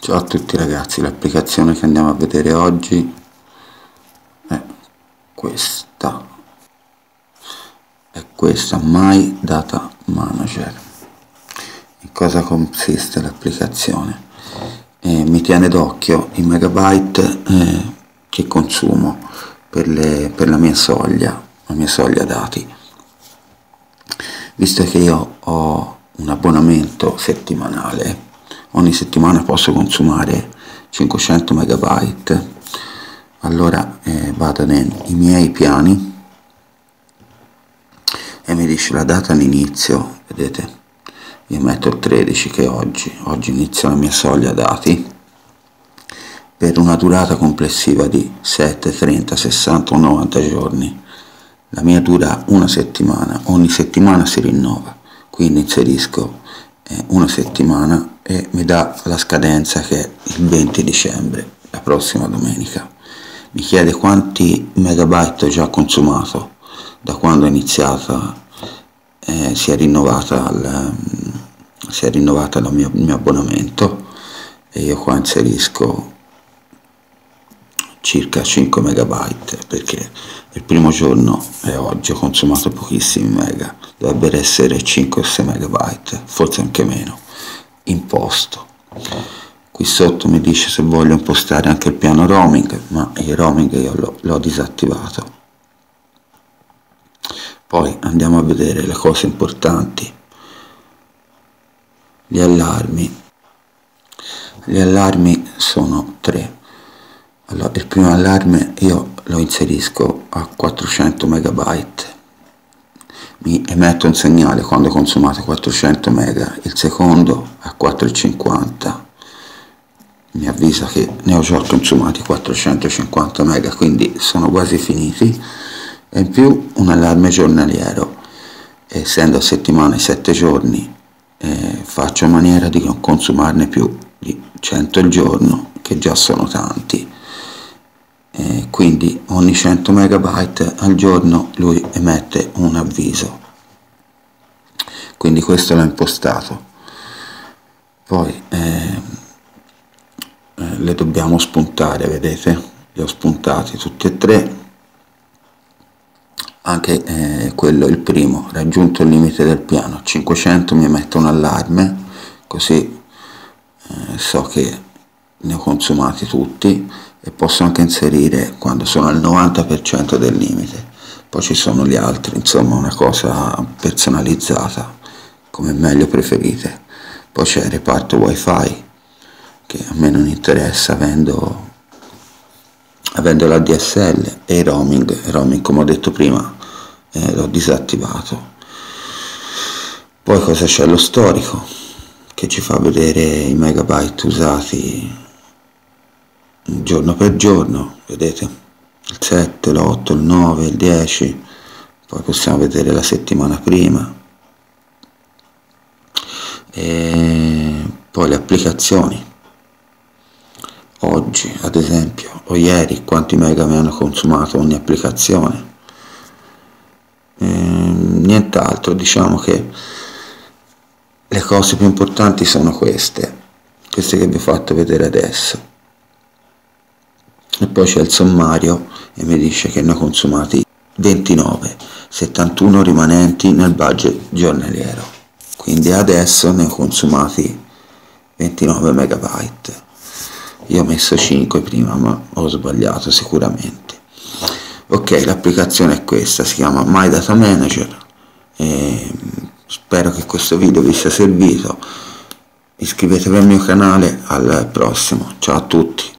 Ciao a tutti ragazzi, l'applicazione che andiamo a vedere oggi è questa, My Data Manager. In cosa consiste l'applicazione? Mi tiene d'occhio i megabyte che consumo per la mia soglia dati. Visto che io ho un abbonamento settimanale, ogni settimana posso consumare 500 megabyte, allora vado nei miei piani e mi dice la data d'inizio, vedete, io metto il 13 che è oggi inizia la mia soglia dati, per una durata complessiva di 7, 30, 60 o 90 giorni. La mia dura una settimana, ogni settimana si rinnova, quindi inserisco una settimana e mi dà la scadenza che è il 20 dicembre, la prossima domenica. Mi chiede quanti megabyte ho già consumato da quando è iniziata, si è rinnovata il mio abbonamento, e io qua inserisco circa 5 megabyte perché il primo giorno è oggi, ho consumato pochissimi mega, dovrebbero essere 5 o 6 megabyte, forse anche meno. Imposto, qui sotto mi dice se voglio impostare anche il piano roaming, ma il roaming io l'ho disattivato. Poi andiamo a vedere le cose importanti. Gli allarmi sono 3. Allora, il primo allarme io lo inserisco a 400 megabyte, mi emette un segnale quando consumate 400 mega, il secondo a 450 mi avvisa che ne ho già consumati 450 mega, quindi sono quasi finiti, e in più un allarme giornaliero, essendo a settimana 7 giorni, faccio in maniera di non consumarne più di 100 al giorno, che già sono tanti. Quindi ogni 100 megabyte al giorno lui emette un avviso, quindi questo l'ho impostato. Poi le dobbiamo spuntare, vedete, li ho spuntati tutti e tre, anche quello, il primo, raggiunto il limite del piano 500 mi emette un allarme, così so che ne ho consumati tutti, e posso anche inserire quando sono al 90% del limite. Poi ci sono gli altri, insomma una cosa personalizzata come meglio preferite. Poi c'è il reparto wifi che a me non interessa, avendo la DSL, e il roaming come ho detto prima l'ho disattivato. Poi cosa c'è? Lo storico che ci fa vedere i megabyte usati giorno per giorno, vedete, il 7, l'8, il 9, il 10, poi possiamo vedere la settimana prima, e poi le applicazioni, oggi ad esempio o ieri quanti mega mi hanno consumato ogni applicazione, nient'altro. Diciamo che le cose più importanti sono queste che vi ho fatto vedere adesso. E poi c'è il sommario e mi dice che ne ho consumati 29, 71 rimanenti nel budget giornaliero, quindi adesso ne ho consumati 29 megabyte. Io ho messo 5 prima, ma ho sbagliato sicuramente. Ok, l'applicazione è questa, si chiama My Data Manager, e spero che questo video vi sia servito. Iscrivetevi al mio canale, al prossimo, ciao a tutti.